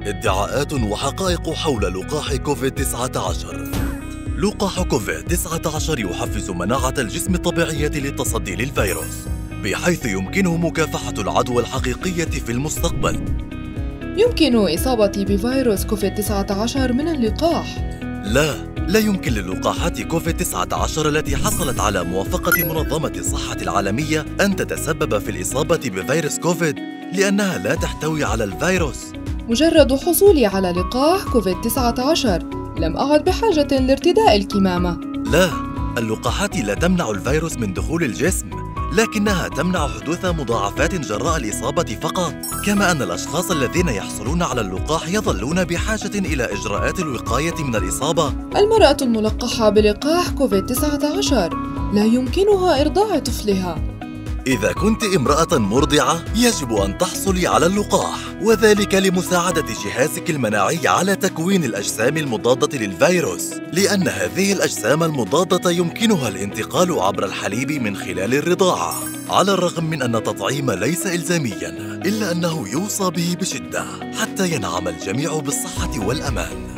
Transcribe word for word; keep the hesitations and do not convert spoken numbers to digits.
ادعاءات وحقائق حول لقاح كوفيد تسعة عشر. لقاح كوفيد تسعة عشر يحفز مناعة الجسم الطبيعية للتصدي للفيروس، بحيث يمكنه مكافحة العدوى الحقيقية في المستقبل. يمكن إصابتي بفيروس كوفيد تسعة عشر من اللقاح؟ لا، لا يمكن للقاحات كوفيد تسعة عشر التي حصلت على موافقة منظمة الصحة العالمية أن تتسبب في الإصابة بفيروس كوفيد، لأنها لا تحتوي على الفيروس. مجرد حصولي على لقاح كوفيد تسعة عشر لم أعد بحاجة لارتداء الكمامة. لا، اللقاحات لا تمنع الفيروس من دخول الجسم، لكنها تمنع حدوث مضاعفات جراء الإصابة فقط. كما أن الأشخاص الذين يحصلون على اللقاح يظلون بحاجة إلى إجراءات الوقاية من الإصابة. المرأة الملقحة بلقاح كوفيد تسعة عشر لا يمكنها إرضاع طفلها. إذا كنت امرأة مرضعة يجب أن تحصلي على اللقاح، وذلك لمساعدة جهازك المناعي على تكوين الأجسام المضادة للفيروس، لأن هذه الأجسام المضادة يمكنها الانتقال عبر الحليب من خلال الرضاعة. على الرغم من أن التطعيم ليس إلزامياً، إلا أنه يوصى به بشدة حتى ينعم الجميع بالصحة والأمان.